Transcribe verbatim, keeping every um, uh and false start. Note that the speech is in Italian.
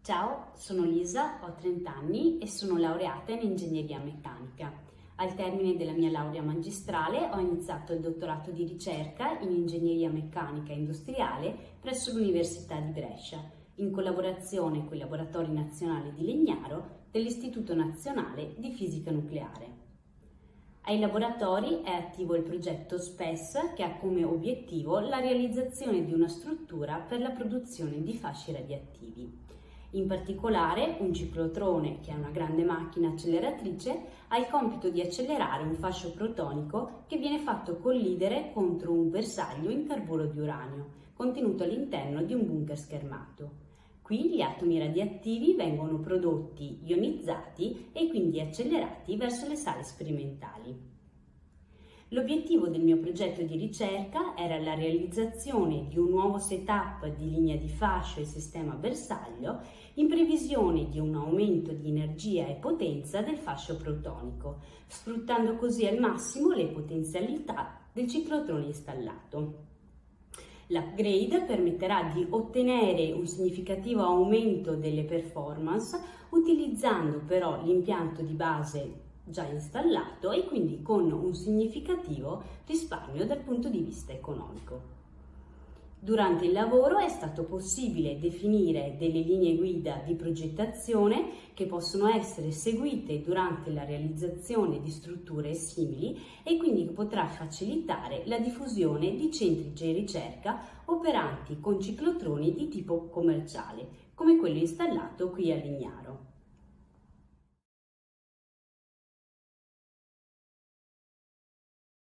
Ciao, sono Lisa, ho trenta anni e sono laureata in ingegneria meccanica. Al termine della mia laurea magistrale ho iniziato il dottorato di ricerca in ingegneria meccanica industriale presso l'Università di Brescia, in collaborazione con i laboratori nazionali di Legnaro dell'Istituto Nazionale di Fisica Nucleare. Ai laboratori è attivo il progetto SPES, che ha come obiettivo la realizzazione di una struttura per la produzione di fasci radioattivi. In particolare, un ciclotrone, che è una grande macchina acceleratrice, ha il compito di accelerare un fascio protonico che viene fatto collidere contro un bersaglio in carburo di uranio, contenuto all'interno di un bunker schermato. Qui gli atomi radioattivi vengono prodotti ionizzati e quindi accelerati verso le sale sperimentali. L'obiettivo del mio progetto di ricerca era la realizzazione di un nuovo setup di linea di fascio e sistema bersaglio in previsione di un aumento di energia e potenza del fascio protonico, sfruttando così al massimo le potenzialità del ciclotrone installato. L'upgrade permetterà di ottenere un significativo aumento delle performance utilizzando però l'impianto di base già installato e quindi con un significativo risparmio dal punto di vista economico. Durante il lavoro è stato possibile definire delle linee guida di progettazione che possono essere seguite durante la realizzazione di strutture simili e quindi potrà facilitare la diffusione di centri di ricerca operanti con ciclotroni di tipo commerciale, come quello installato qui a Legnaro.